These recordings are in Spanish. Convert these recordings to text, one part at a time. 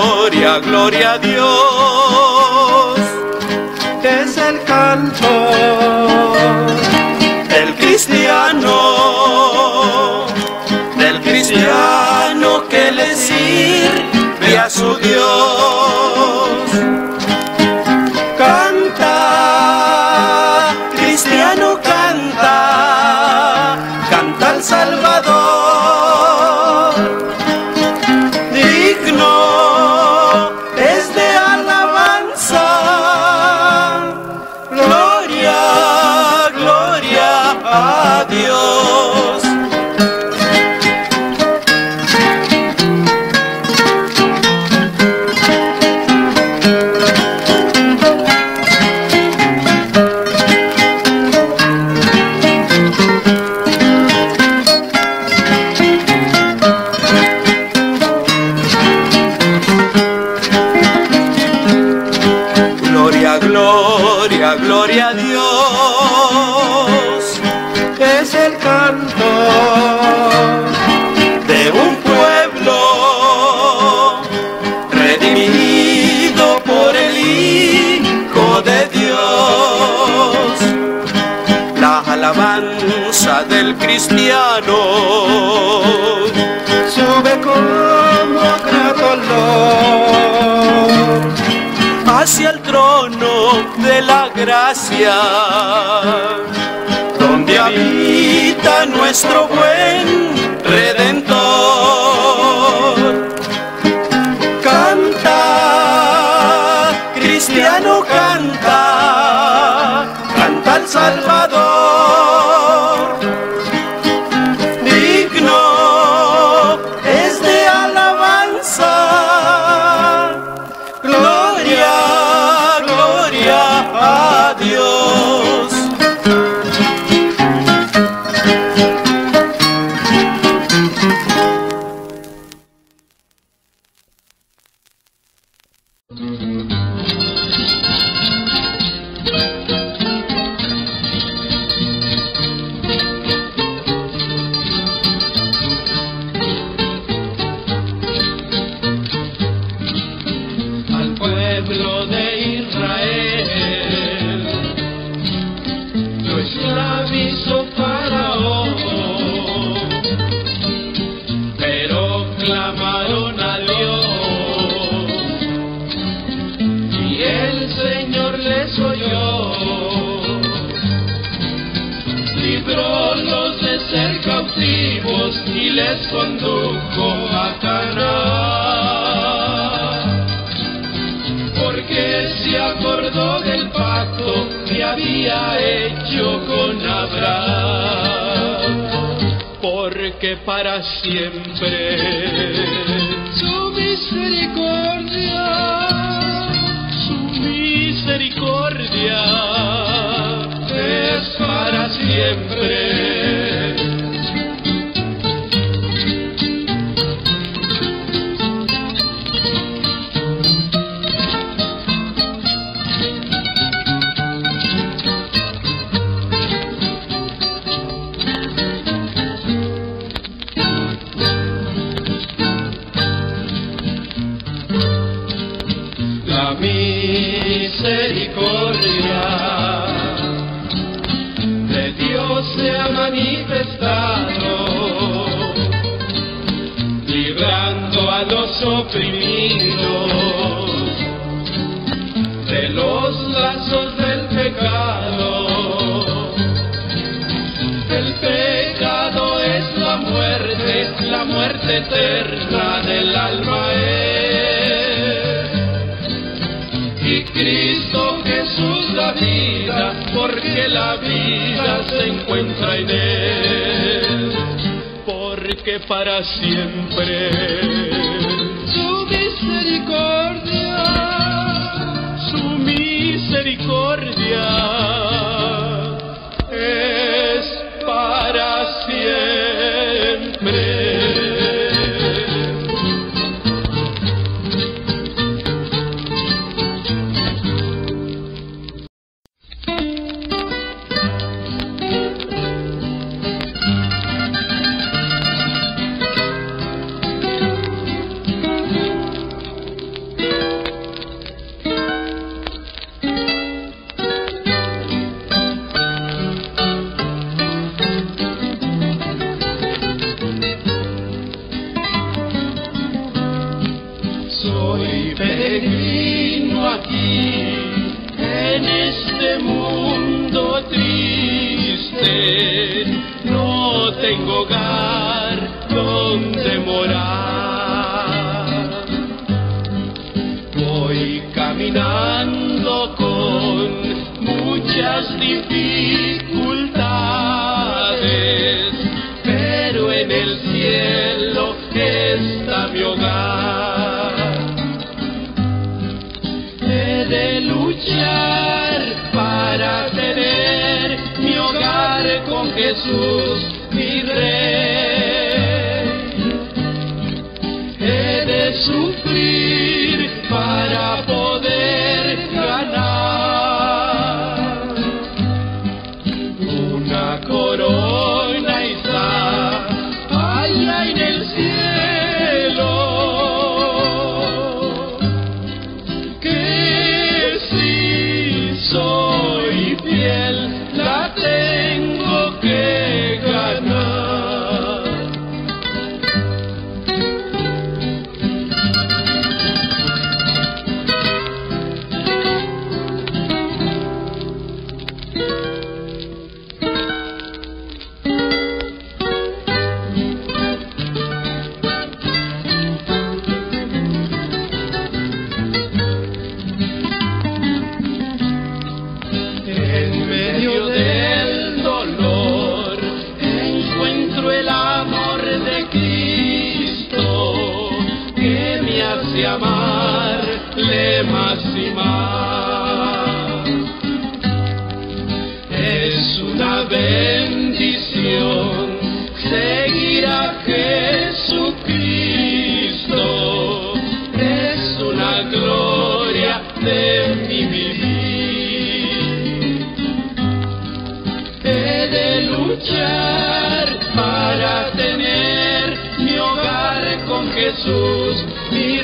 gloria, gloria a Dios. Es el canto del cristiano que le sirve a su Dios. Canta, cristiano, canta, canta al Salvador. Digno es de alabanza, gloria, gloria a Dios. Gloria, gloria a Dios. Es el canto de un pueblo redimido por el Hijo de Dios. La alabanza del cristiano sube como grato olor hacia el trono de la gracia, donde habita nuestro buen Redentor. Canta, cristiano, canta, canta al Salvador. Digno es de alabanza, gloria, gloria a Dios. Al pueblo de Israel lo esclavizó Faraón, pero clamaron a Dios y el Señor les oyó, librólos de ser cautivos y les condujo a Canaán. Porque se acordó del pacto que había hecho con Abraham, porque para siempre su misericordia es para siempre. La misericordia de Dios se ha manifestado, librando a los oprimidos de los lazos del pecado. El pecado es la muerte eterna del alma es. Y Cristo Jesús la vida, porque la vida se encuentra en Él, porque para siempre su misericordia es para siempre. Soy peregrino aquí, en este mundo triste, no tengo hogar donde morar. Voy caminando con muchas dificultades, pero en el cielo está mi hogar. He de luchar para tener mi hogar con Jesús, mi Rey. He de sufrir para poder ganar una corona está allá en el cielo, que si soy fiel la tengo que ganar. En medio del dolor encuentro el amor de Cristo que me hace amarle más y más. Es una bendición seguir a Jesucristo, es una gloria de mi vivir. He de luchar para tener mi hogar con Jesús, mi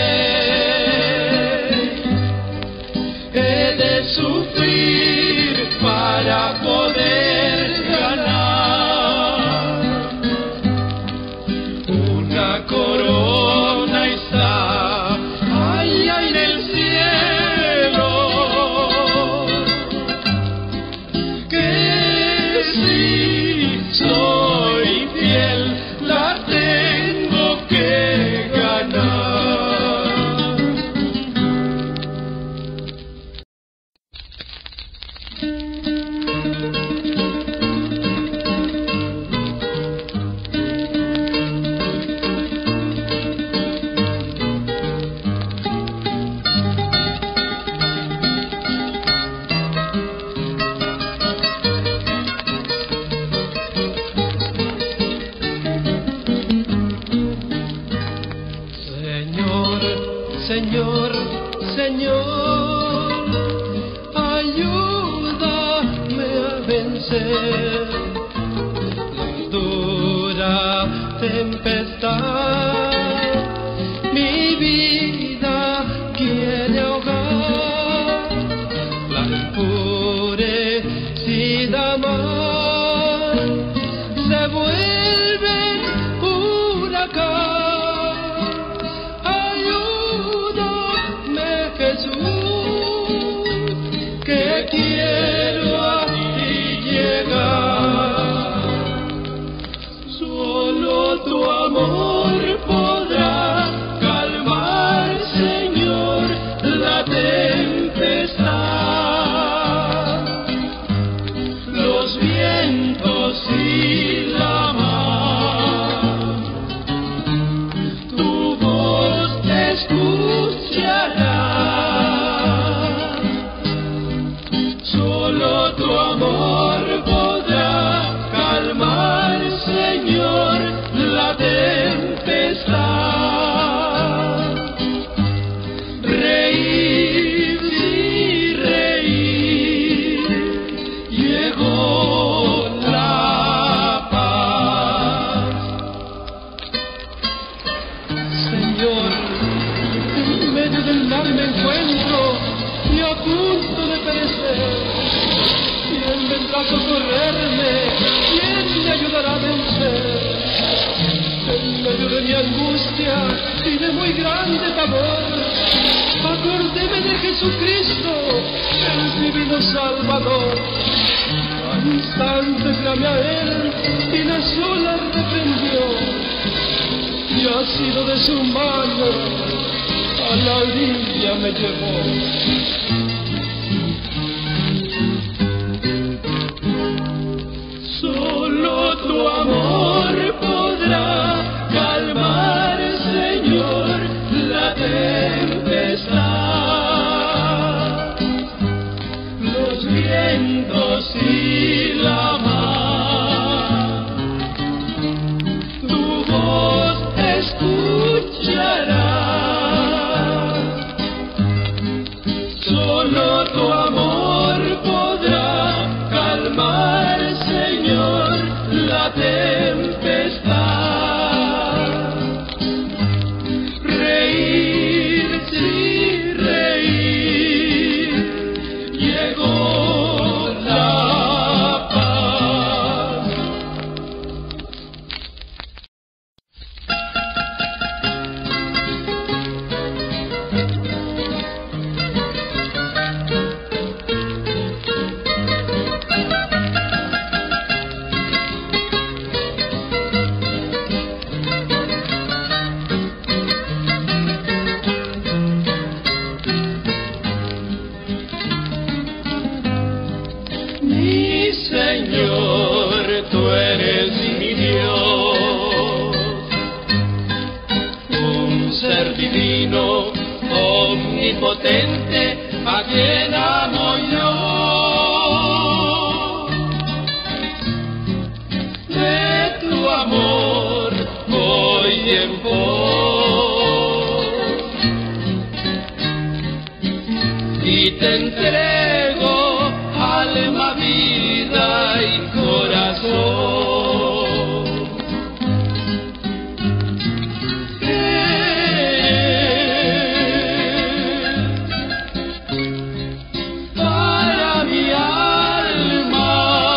Rey. He de sufrir para poder ganar una corona está allá en el cielo, que si soy fiel la tengo que ganar. Señor, Señor, ayúdame a vencer la dura tempestad. Mi vida quiere ahogar la enfurecida mar, se vuelve huracán. Que quiero a ti llegar, solo tu amor podrá calmar, Señor, la tempestad, los vientos y la mar. Tu voz te escuchará. Solo tu amor podrá calmar, Señor, la tempestad. Reír, sí, reír, llegó la paz. Señor, en medio del mar me encuentro y a punto de perecer. ¿Quién vendrá a socorrerme? ¿Quién me ayudará a vencer? En medio de mi angustia y de muy grande temor, acordéme de Jesucristo, el divino Salvador. Al instante clamé a Él y la sola reprendió, y asido de su mano a la orilla me llevó. Solo tu amor podrá calmar, Señor, la tempestad. Los vientos y la mar, tu voz escuchará. Solo tu amor podrá calmar, Señor, la tempestad. Reír, sí, reír, llegó la paz. Mi Señor, tú eres mi Dios, un ser divino, omnipotente, a quien amo yo. De tu amor voy en pos y te entrego alma, vida y corazón. Para mi alma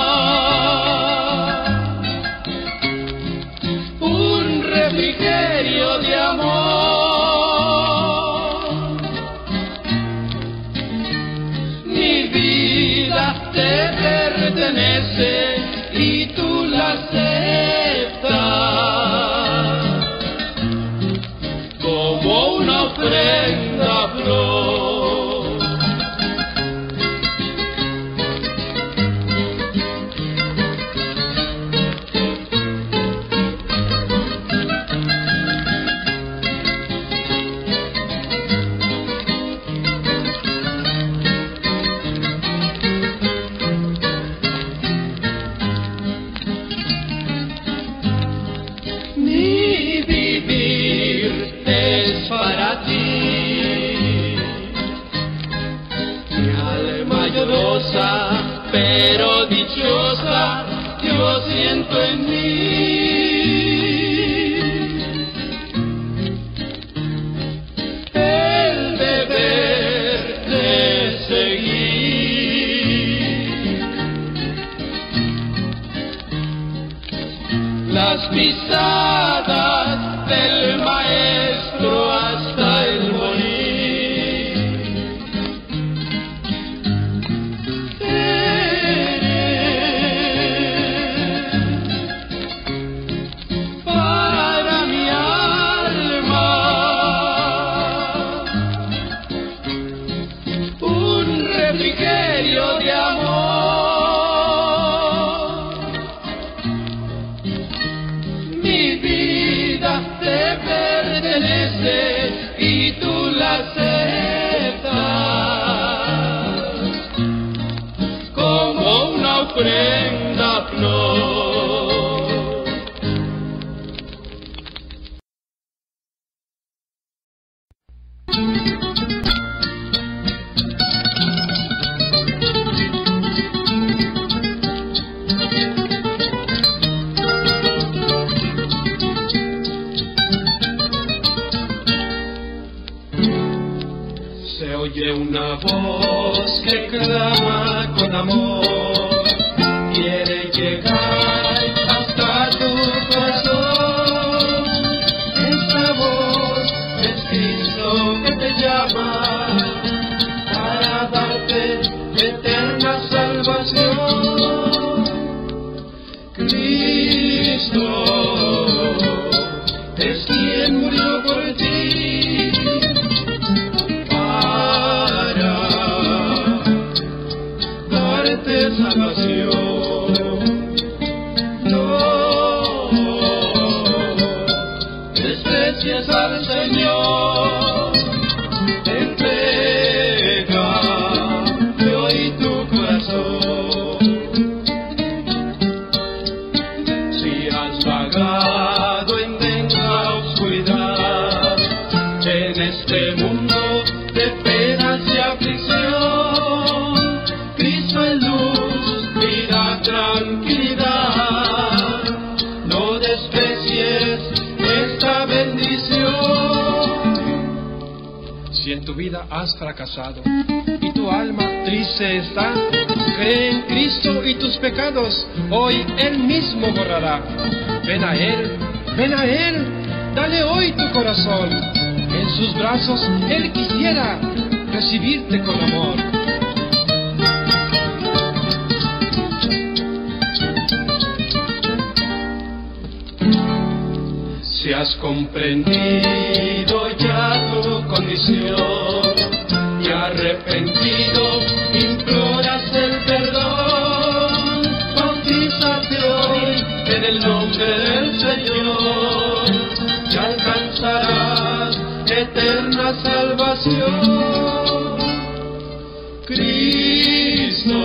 un refrigerio de amor. Mi vida te pertenece y tú la aceptas como una ofrenda flor. Mi vivir es para ti, mi alma llorosa pero dichosa yo siento en mí. El deber de seguir las pisadas del Maestro hasta el morir. Para mi alma un refrigerio de amor. Mi vida te pertenece y tú la aceptas como una ofrenda flor. Se oye una voz que clama con amor, quiere llegar hasta tu corazón. vida has fracasado y tu alma triste está, cree en Cristo y tus pecados hoy Él mismo borrará. Ven a Él, dale hoy tu corazón. En sus brazos Él quisiera recibirte con amor. Si has comprendido ya tu condición y arrepentido imploras el perdón, bautízate hoy en el nombre del Señor y alcanzarás eterna salvación. Cristo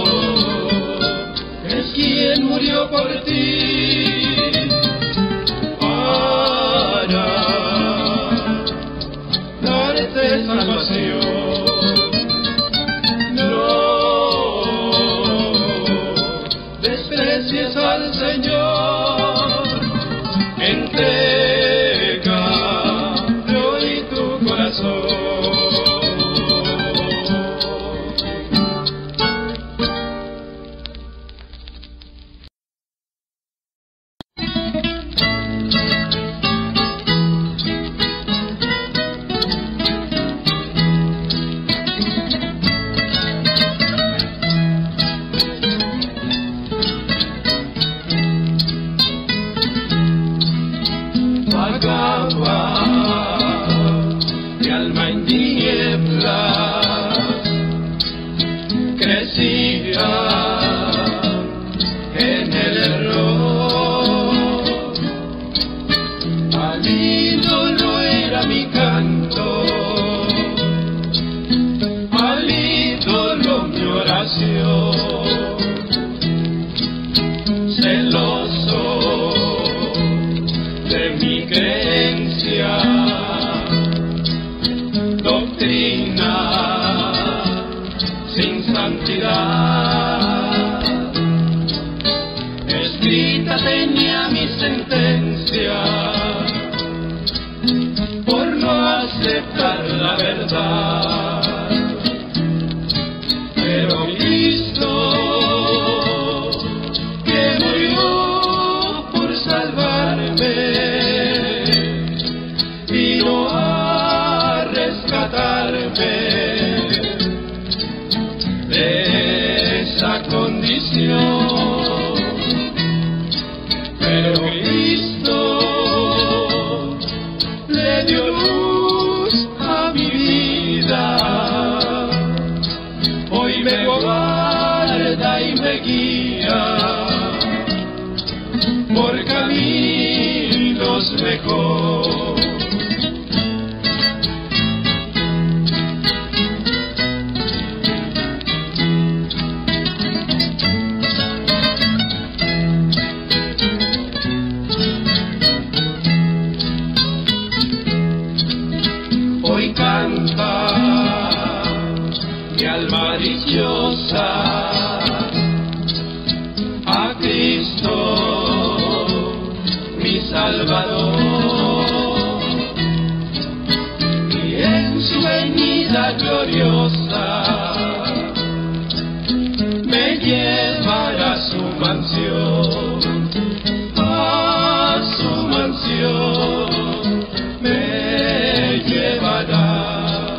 es quien murió por ti para darte salvación. No desprecies al Señor, entrega hoy tu corazón. Mi alma en tinieblas crecía en el error. Al ídolo era mi canto, al ídolo mi oración. Celoso de mi creencia, doctrina sin santidad, escrita tenía mi sentencia por no aceptar la verdad. Pero Cristo, que murió por salvarme, vino a rescatarme de esa condición. Pero Cristo le dio luz a mi vida, hoy me guarda y me guía por caminos mejor. Hoy canta mi alma dichosa a Cristo mi Salvador, y en su venida gloriosa me llevará a su mansión, a su mansión me llevará,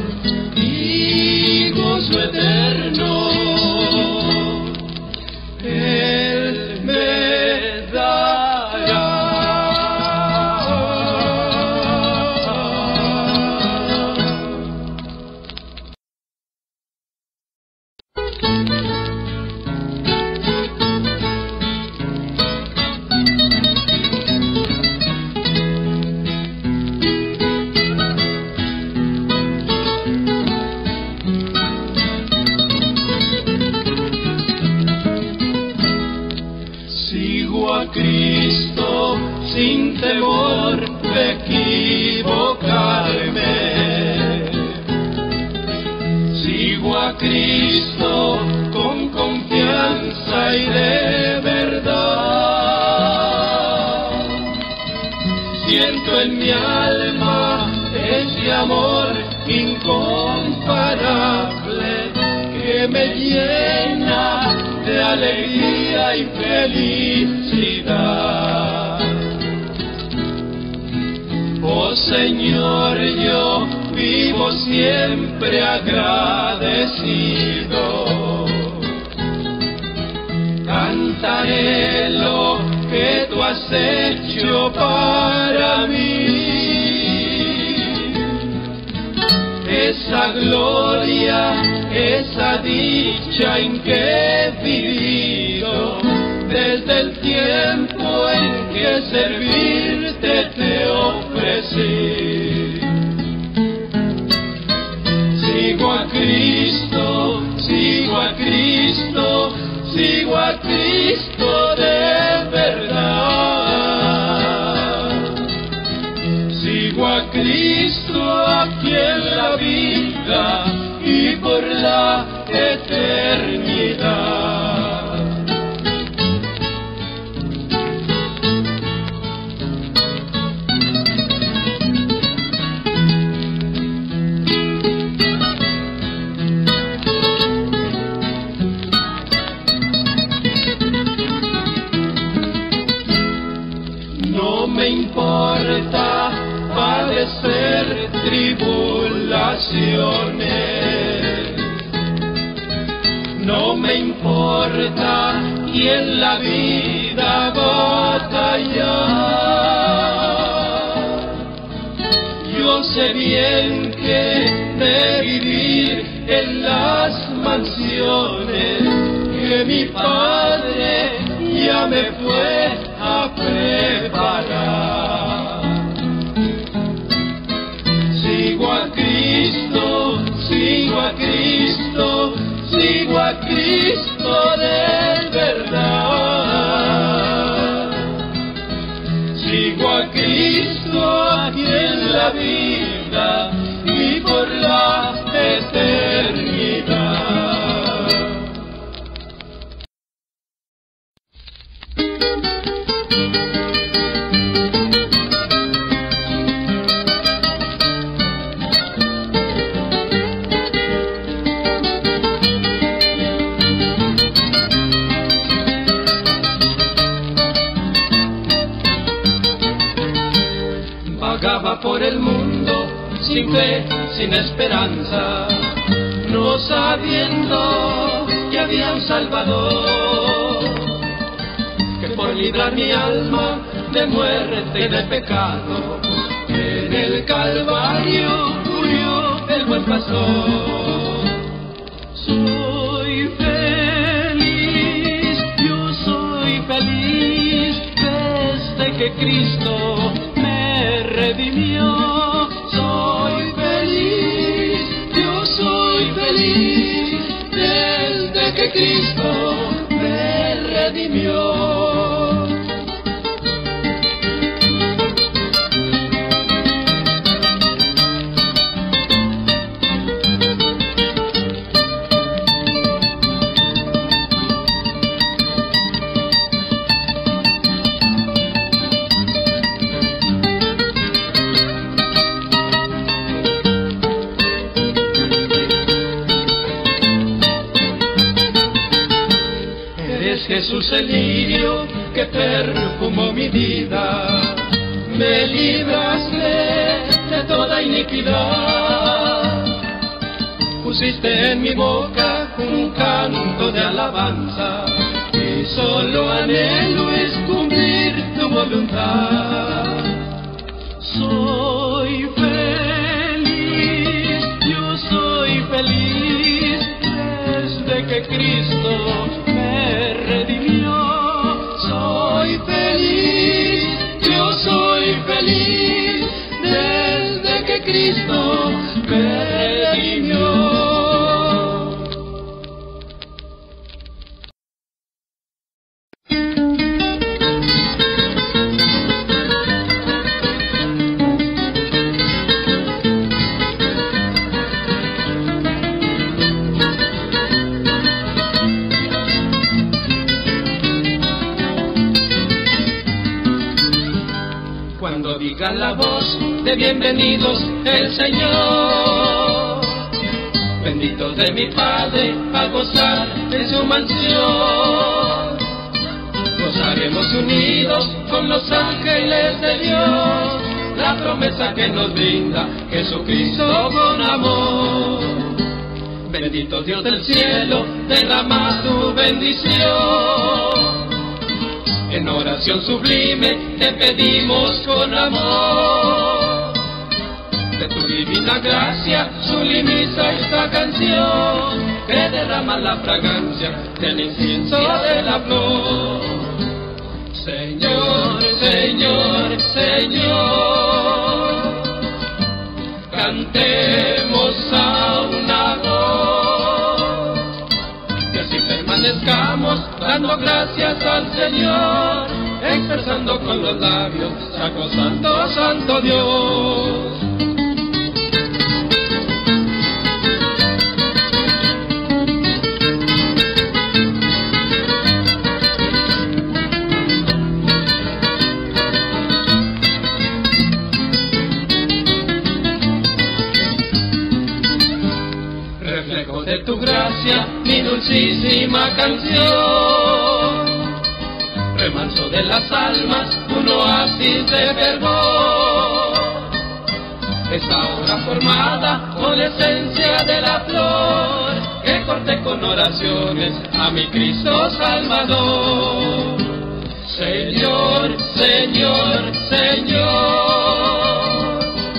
y gozo eterno Él me dará. Cristo sin temor de equivocarme, sigo a Cristo con confianza y de verdad. Siento en mi alma ese amor incondicional incomparable que me llena de alegría y felicidad. Oh Señor, yo vivo siempre agradecido. Cantaré lo que tú has hecho para mí. Esa gloria, esa dicha en que he vivido, desde el tiempo en que servirte te ofrecí. Sigo a Cristo, sigo a Cristo, sigo a Cristo de verdad. Sigo a Cristo aquí en la vida y por la eternidad. No me importa padecer tribulaciones, no me importa y en la vida batallar. Yo sé bien que de vivir en las mansiones que mi Padre ya me fue a preparar. Sigo a Cristo, sigo a Cristo, sigo a Cristo de verdad. Sigo a Cristo aquí en la vida y por la eternidad. Vagaba por el mundo sin fe, sin esperanza, no sabiendo que había un Salvador, que por librar mi alma de muerte y de pecado, en el Calvario murió el buen pastor. Soy feliz, yo soy feliz, desde que Cristo me redimió. Soy feliz, yo soy feliz, desde que Cristo me redimió. Jesús el lirio que perfumó mi vida, me libraste de toda iniquidad. Pusiste en mi boca un canto de alabanza, y solo anhelo es cumplir tu voluntad. Soy feliz, yo soy feliz, desde que Cristo me redimió. Soy feliz, yo soy feliz, desde que Cristo me redimió. Cuando digan la voz de bienvenidos el Señor, benditos de mi Padre, a gozar de su mansión. Gozaremos unidos con los ángeles de Dios, la promesa que nos brinda Jesucristo con amor. Bendito Dios del cielo, derrama tu bendición. En oración sublime te pedimos con amor. De tu divina gracia sublimiza esta canción, que derrama la fragancia del incienso de la flor. Señor, Señor, Señor, cantemos a una voz, que así permanezcamos dando gracias al Señor, expresando con los labios, Sacro Santo, Santo Dios. De tu gracia, mi dulcísima canción, remanso de las almas, un oasis de fervor. Esta obra formada con la esencia de la flor, que corté con oraciones a mi Cristo Salvador. Señor, Señor, Señor,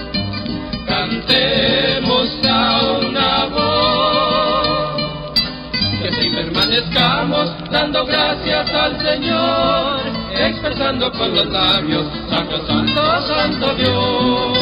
cantemos a una voz, que si permanezcamos dando gracias al Señor, expresando con los labios, Sacro Santo, Santo Dios.